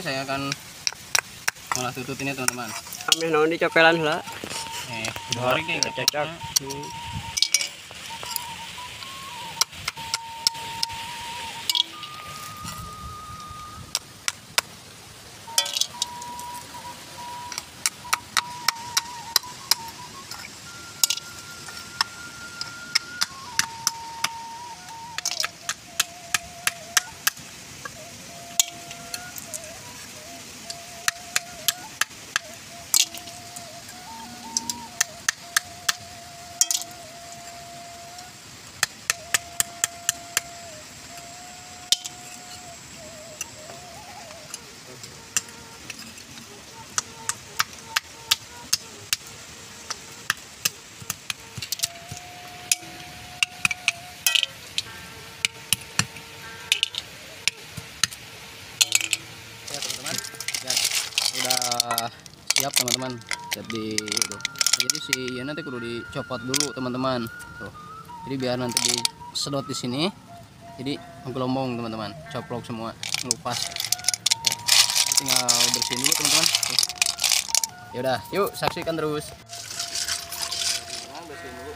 saya akan malah tutut ini teman-teman. Kami naon di cokelan lah. Dua hari kayak cocok. Ya teman-teman, ya udah siap teman-teman. Jadi si nanti kudu dicopot dulu teman-teman. Tuh. Jadi biar nanti disedot di sini. Jadi menggelombong teman-teman, coplok semua, ngelupas. Tinggal bersihin dulu teman-teman. Ya udah, yuk saksikan terus. Bersihin dulu.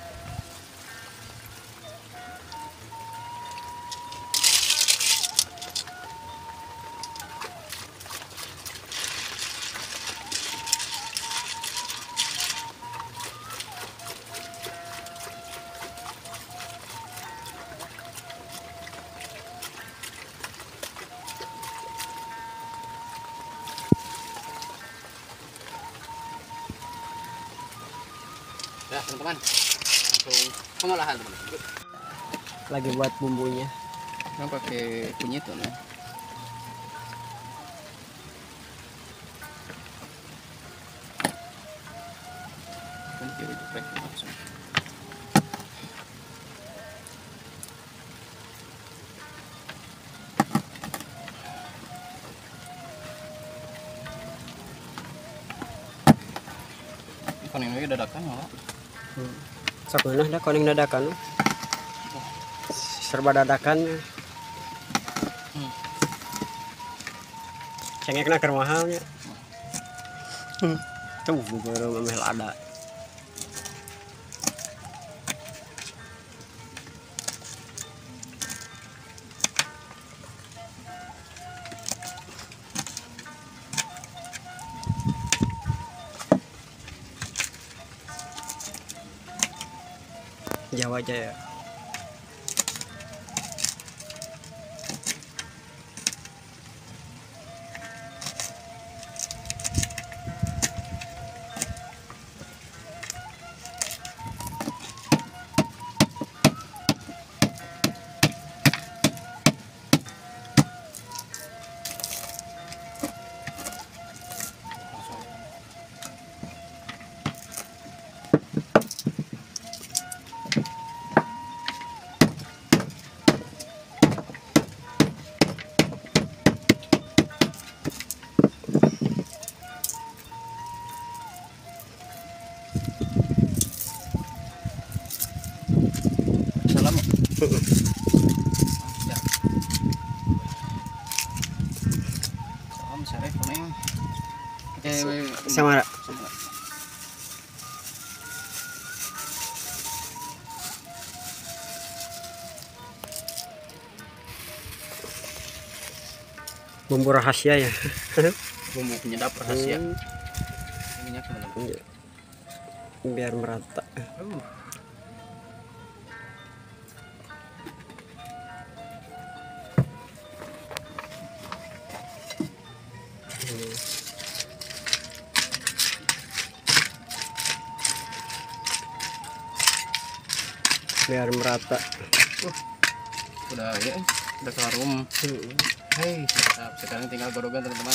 Ya teman-teman, langsung pengolahan teman-teman. Lagi buat bumbunya. Yang pakai kunyit tuh nah. Kan kiri geprek langsung. Kuning lagi dadakan malah. Sakunah dah koning dadakan. Serba dadakan. Cengekna keur mahalnya. Tuh baru memel ada. Jawa Jaya. Salam. Ya. Salam sare kuning. Samara. Bumbu rahasia ya. Bumbu penyedap rahasia. Minyak teman-teman. Biar merata. Biar merata. Udah ya, udah keharum. Hei, sekarang tinggal gorogan teman-teman.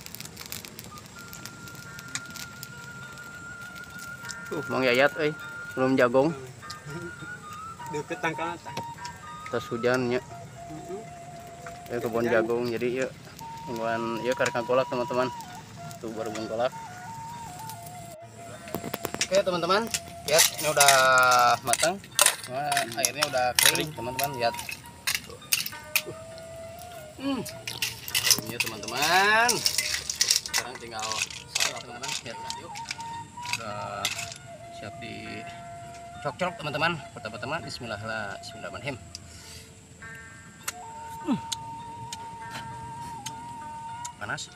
Mang Yayat euy. belum jagung Deket tangkal tas hujannya ya kebun jagung jadi ya tungguan ya karena kolak teman-teman tuh baru kolak. Oke teman-teman lihat ini udah matang. Nah, airnya udah kering teman-teman lihat tuh. Ini teman-teman sekarang tinggal salad teman-teman lihat yuk udah siap di cok-cok teman-teman. Pertama-tama bismillahirrahmanirrahim. Panas.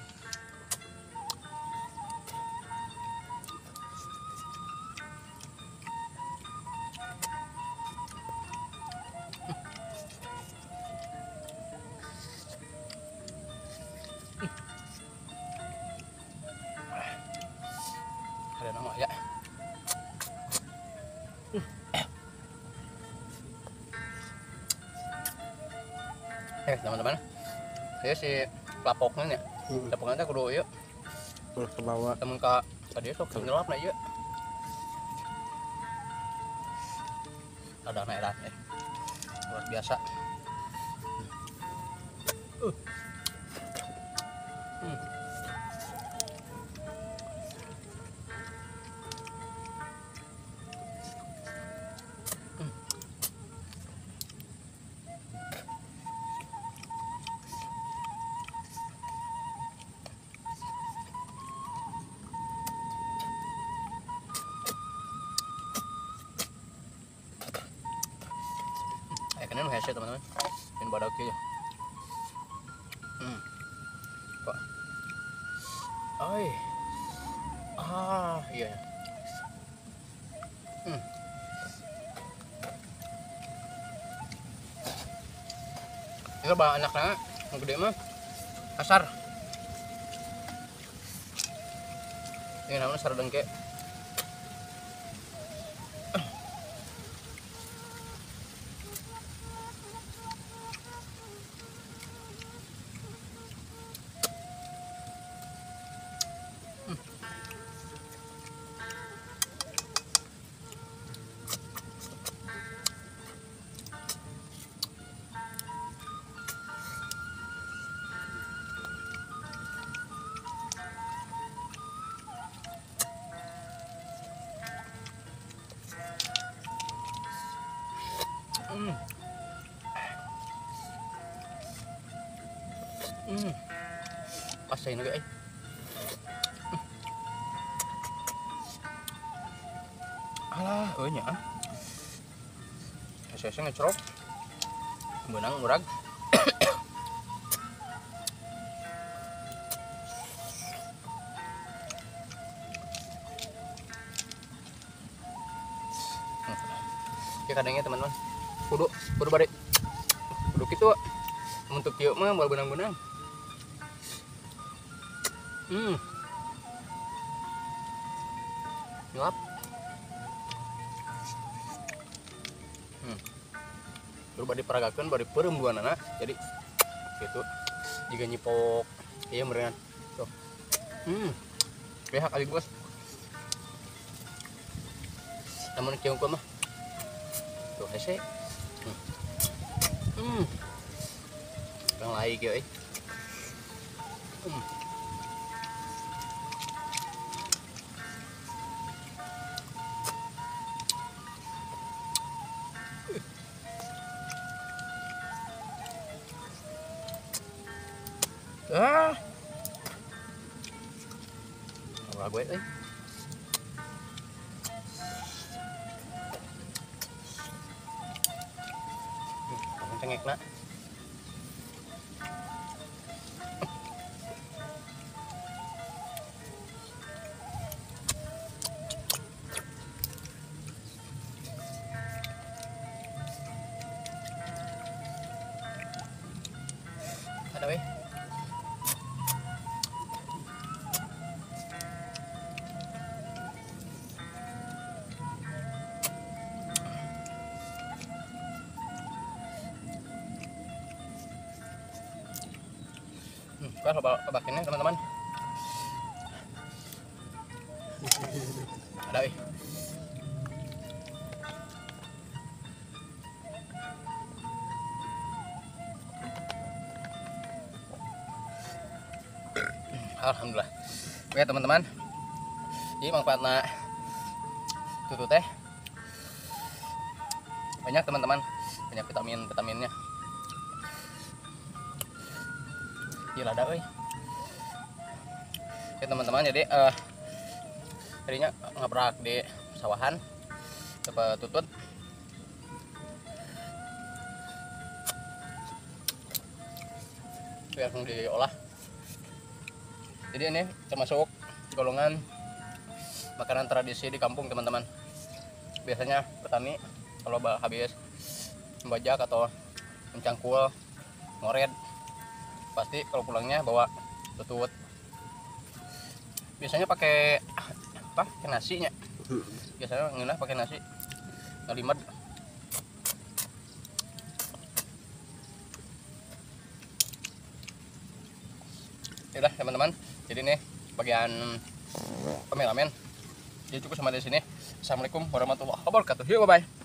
Ada nama ya. Teman-teman saya si pelapoknya ya pelapoknya kudu yuk ke bawah. temen ka dia sok nyelap na yuk ada naik luar biasa. Kalian hese teman-teman ini badak ya kok iya ini banyak anak yang gede mah kasar ini namanya sardengke. Pasay na guys. Alah, nya. Saya ngecerok. Benang murag. Ya kadangnya teman-teman. Kudu bari. Kudu kitu. Untuk kieu mah moal benang-benang. Nyelap. Terus bari peragakeun bari peureum duanana. Jadi gitu. Jika nyipok ieu meureun. Tuh. Pihak ali bos. Namun kieu mah. Tuh hese. Kang lai kieu euy. Ora gue euy. Cengekna. Ada weh. Kan kebakinnya teman-teman. Ada weh. Alhamdulillah. Oke teman-teman, jadi manfaatnya tutu teh banyak teman-teman, banyak vitaminnya. Gila dah euy. Oke teman-teman, jadi tadinya ngabrak di sawahan coba tutut. Langsung diolah. Jadi ini termasuk golongan makanan tradisi di kampung teman-teman. Biasanya petani kalau habis membajak atau mencangkul ngoret, pasti kalau pulangnya bawa tutut. Biasanya pakai apa? Pakai nasinya. Biasanya ngeunah pakai nasi ngalimet. Yaudah teman-teman, jadi nih bagian pemelamen jadi cukup sampai di sini. Assalamualaikum warahmatullahi wabarakatuh. Yuk, bye bye.